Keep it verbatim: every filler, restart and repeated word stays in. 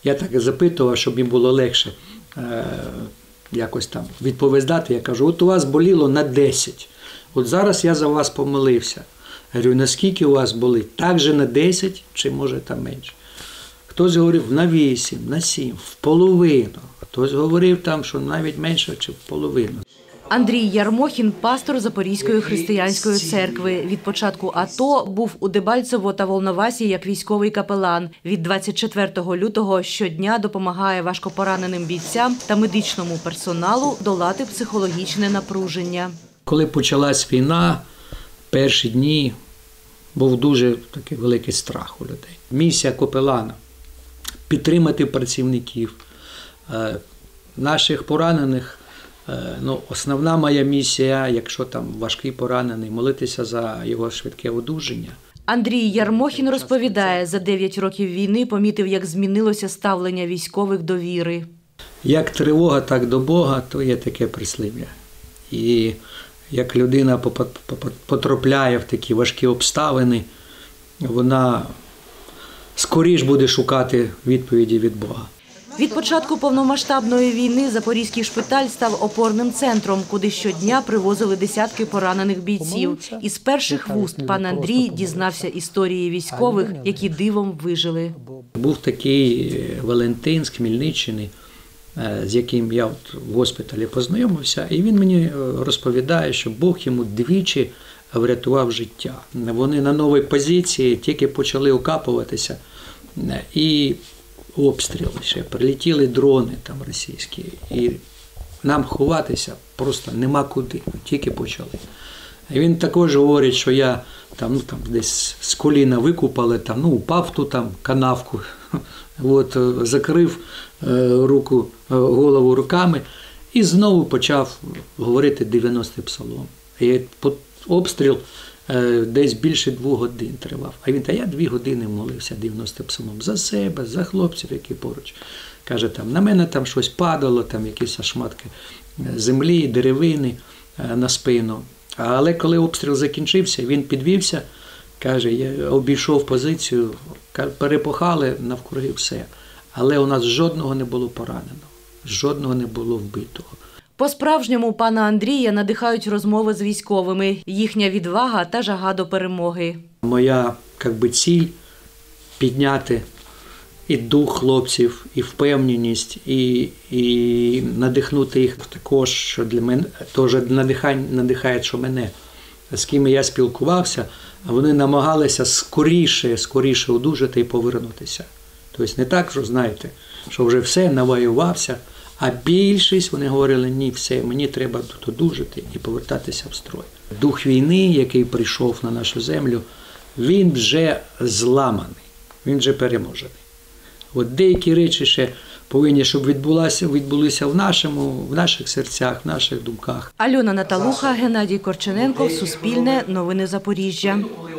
Я так і запитував, щоб їм було легше е, якось там відповідати. Я кажу, от у вас боліло на десять. От зараз я за вас помилився. Я говорю, наскільки у вас болить? Так же на десять чи може там менше? Хтось говорив на вісім, на сім, в половину. Хтось говорив там, що навіть менше, чи в половину. Андрій Ярмохін – пастор Запорізької християнської церкви. Від початку АТО був у Дебальцево та Волновасі як військовий капелан. Від двадцять четвертого лютого щодня допомагає важкопораненим бійцям та медичному персоналу долати психологічне напруження. Коли почалась війна, перші дні був дуже такий великий страх у людей. Місія капелана – підтримати працівників, наших поранених. Ну, основна моя місія, якщо там важкий поранений, молитися за його швидке одужання. Андрій Ярмохін розповідає, за дев'ять років війни помітив, як змінилося ставлення військових до віри. Як тривога, так до Бога, то є таке прислів'я. І як людина потрапляє в такі важкі обставини, вона скоріш буде шукати відповіді від Бога. Від початку повномасштабної війни Запорізький шпиталь став опорним центром, куди щодня привозили десятки поранених бійців. Із перших вуст пан Андрій дізнався історії військових, які дивом вижили. Був такий Валентин з Хмельниччини, з яким я от в госпіталі познайомився, і він мені розповідає, що Бог йому двічі врятував життя. Вони на новій позиції тільки почали окапуватися, і обстріли ще, прилетіли дрони там російські, і нам ховатися просто нема куди, тільки почали. І він також говорить, що я там, ну, там десь з коліна викупали, там, ну, упав ту там канавку, от, закрив е, руку, е, голову руками і знову почав говорити дев'яностий псалом. І обстріл е, десь більше двох годин тривав. А він, та я дві години молився дев'яностим псалом за себе, за хлопців, які поруч. Каже, там, на мене там щось падало, там якісь шматки землі, деревини е, на спину. Але коли обстріл закінчився, він підвівся, каже, я обійшов позицію, перепохали навкруги все. Але у нас жодного не було пораненого, жодного не було вбитого. По-справжньому пана Андрія надихають розмови з військовими, їхня відвага та жага до перемоги. Моя, як би, ціль – підняти і дух хлопців, і впевненість, і, і надихнути їх також, що для мене, теж надихає, надихає, що мене, з ким я спілкувався, вони намагалися скоріше, скоріше одужати і повернутися. Тобто не так, що, знаєте, що вже все, навоювався, а більшість, вони говорили, ні, все, мені треба тут одужати і повертатися в строй. Дух війни, який прийшов на нашу землю, він вже зламаний, він вже переможений. От деякі речі ще повинні, щоб відбулися, відбулися в, нашому, в наших серцях, в наших думках. Альона Наталуха, Геннадій Корчененко, Суспільне, Новини Запоріжжя.